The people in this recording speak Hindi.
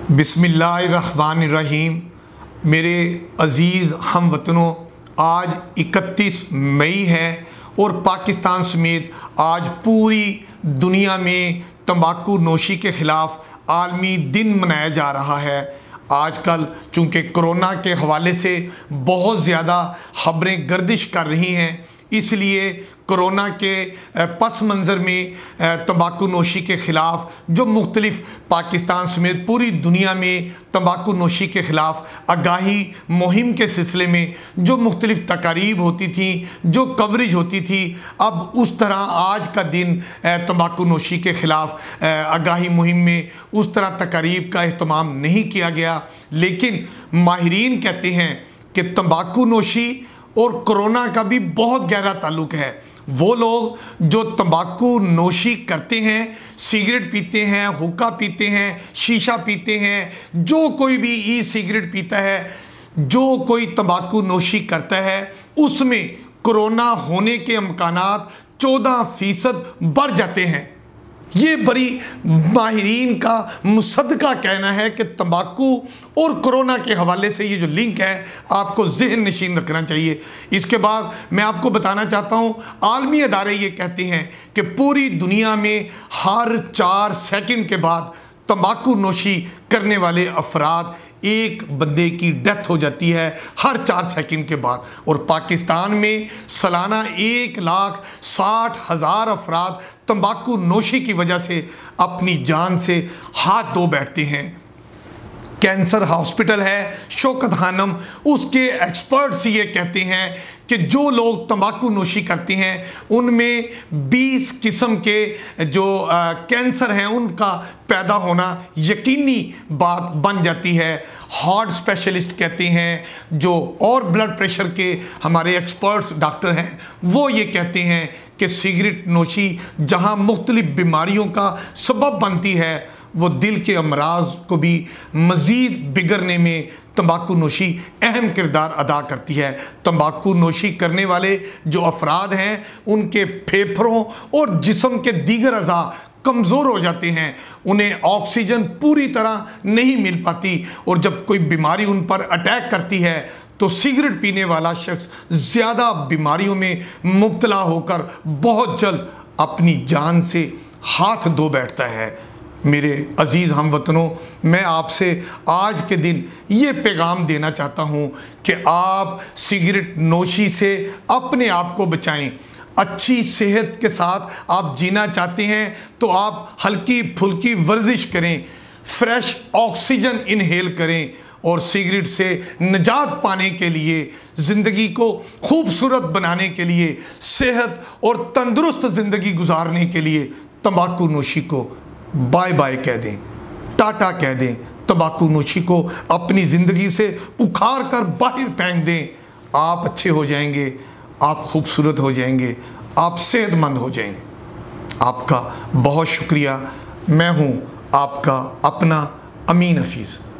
बिस्मिल्लाहिर्रहमानिर्रहीम। मेरे अज़ीज़ हमवतनों, आज 31 मई है और पाकिस्तान समेत आज पूरी दुनिया में तंबाकू नोशी के ख़िलाफ़ आलमी दिन मनाया जा रहा है। आजकल चूँकि कोरोना के हवाले से बहुत ज़्यादा ख़बरें गर्दिश कर रही हैं, इसलिए कोरोना के पस मंज़र में तंबाकू नोशी के ख़िलाफ़ जो मुख्तलिफ़ पाकिस्तान समेत पूरी दुनिया में तंबाकू नोशी के ख़िलाफ़ आगाही मुहिम के सिलसिले में जो मुख्तलिफ़ तकारीब होती थी, जो कवरेज होती थी, अब उस तरह आज का दिन तंबाकू नोशी के ख़िलाफ़ आगाही मुहिम में उस तरह तकारीब का अहतमाम नहीं किया गया। लेकिन माहिरीन कहते हैं कि तंबाकू नोशी और कोरोना का भी बहुत गहरा ताल्लुक है। वो लोग जो तंबाकू नोशी करते हैं, सिगरेट पीते हैं, हुक्का पीते हैं, शीशा पीते हैं, जो कोई भी ई सिगरेट पीता है, जो कोई तंबाकू नोशी करता है, उसमें कोरोना होने के इम्कानात 14% बढ़ जाते हैं। ये बड़ी माहिरीन का मुसद्दका कहना है कि तंबाकू और कोरोना के हवाले से ये जो लिंक है आपको ज़हन नशीन रखना चाहिए। इसके बाद मैं आपको बताना चाहता हूँ, आलमी अदारे ये कहते हैं कि पूरी दुनिया में हर 4 सेकंड के बाद तंबाकू नोशी करने वाले अफराद एक बंदे की डेथ हो जाती है हर 4 सेकंड के बाद। और पाकिस्तान में सालाना 1,60,000 अफराद तंबाकू नोशी की वजह से अपनी जान से हाथ धो बैठते हैं। कैंसर हॉस्पिटल है शौकत खानम, उसके एक्सपर्ट्स ये कहते हैं कि जो लोग तंबाकू नोशी करते हैं उनमें 20 किस्म के जो कैंसर हैं उनका पैदा होना यकीनी बात बन जाती है। हार्ट स्पेशलिस्ट कहते हैं, जो और ब्लड प्रेशर के हमारे एक्सपर्ट्स डॉक्टर हैं, वो ये कहते हैं कि सिगरेट नोशी जहां मुख्तलिफ बीमारियों का सबब बनती है, वो दिल के अमराज को भी मज़ीद बिगड़ने में तंबाकू नोशी अहम किरदार अदा करती है। तंबाकू नोशी करने वाले जो अफराद हैं उनके फेफड़ों और जिस्म के दीगर अज़ा कमज़ोर हो जाते हैं, उन्हें ऑक्सीजन पूरी तरह नहीं मिल पाती, और जब कोई बीमारी उन पर अटैक करती है तो सिगरेट पीने वाला शख्स ज़्यादा बीमारियों में मुब्तला होकर बहुत जल्द अपनी जान से हाथ धो बैठता है। मेरे अज़ीज़ हमवतनों, मैं आपसे आज के दिन ये पैगाम देना चाहता हूँ कि आप सिगरेट नोशी से अपने आप को बचाएं। अच्छी सेहत के साथ आप जीना चाहते हैं तो आप हल्की फुल्की वर्जिश करें, फ्रेश ऑक्सीजन इनहेल करें, और सिगरेट से निजात पाने के लिए, ज़िंदगी को खूबसूरत बनाने के लिए, सेहत और तंदुरुस्त ज़िंदगी गुजारने के लिए तंबाकू नोशी को बाय बाय कह दें, टाटा कह दें। तंबाकू नोशी को अपनी ज़िंदगी से उखाड़ कर बाहर फेंक दें। आप अच्छे हो जाएंगे, आप खूबसूरत हो जाएंगे, आप सेहतमंद हो जाएंगे। आपका बहुत शुक्रिया। मैं हूँ आपका अपना अमीन हफीज़।